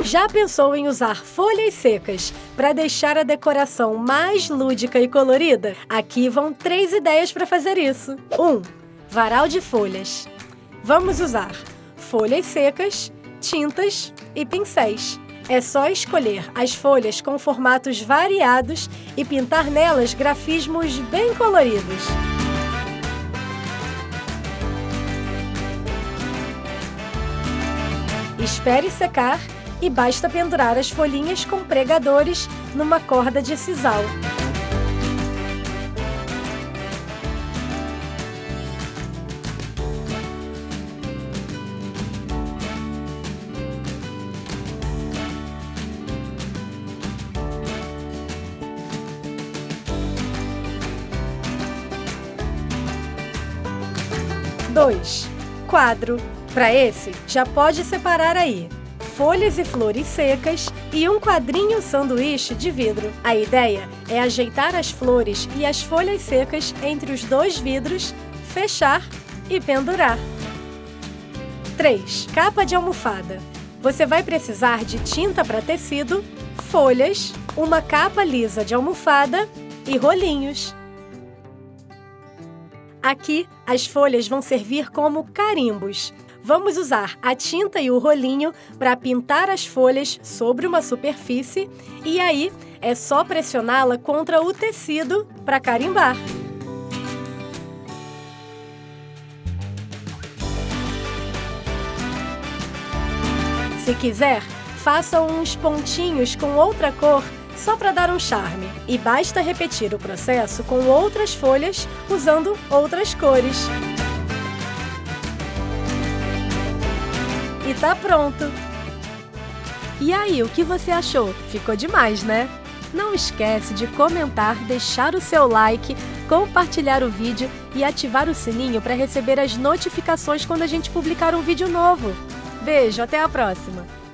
Já pensou em usar folhas secas para deixar a decoração mais lúdica e colorida? Aqui vão 3 ideias para fazer isso. 1. Varal de folhas. Vamos usar folhas secas, tintas e pincéis. É só escolher as folhas com formatos variados e pintar nelas grafismos bem coloridos. Espere secar e basta pendurar as folhinhas com pregadores numa corda de sisal. Dois. Quadro. Para esse, já pode separar aí folhas e flores secas e um quadrinho sanduíche de vidro. A ideia é ajeitar as flores e as folhas secas entre os 2 vidros, fechar e pendurar. 3. Capa de almofada. Você vai precisar de tinta para tecido, folhas, uma capa lisa de almofada e rolinhos. Aqui, as folhas vão servir como carimbos. Vamos usar a tinta e o rolinho para pintar as folhas sobre uma superfície e aí é só pressioná-la contra o tecido para carimbar. Se quiser, faça uns pontinhos com outra cor só para dar um charme. E basta repetir o processo com outras folhas usando outras cores. E tá pronto! E aí, o que você achou? Ficou demais, né? Não esquece de comentar, deixar o seu like, compartilhar o vídeo e ativar o sininho para receber as notificações quando a gente publicar um vídeo novo. Beijo, até a próxima!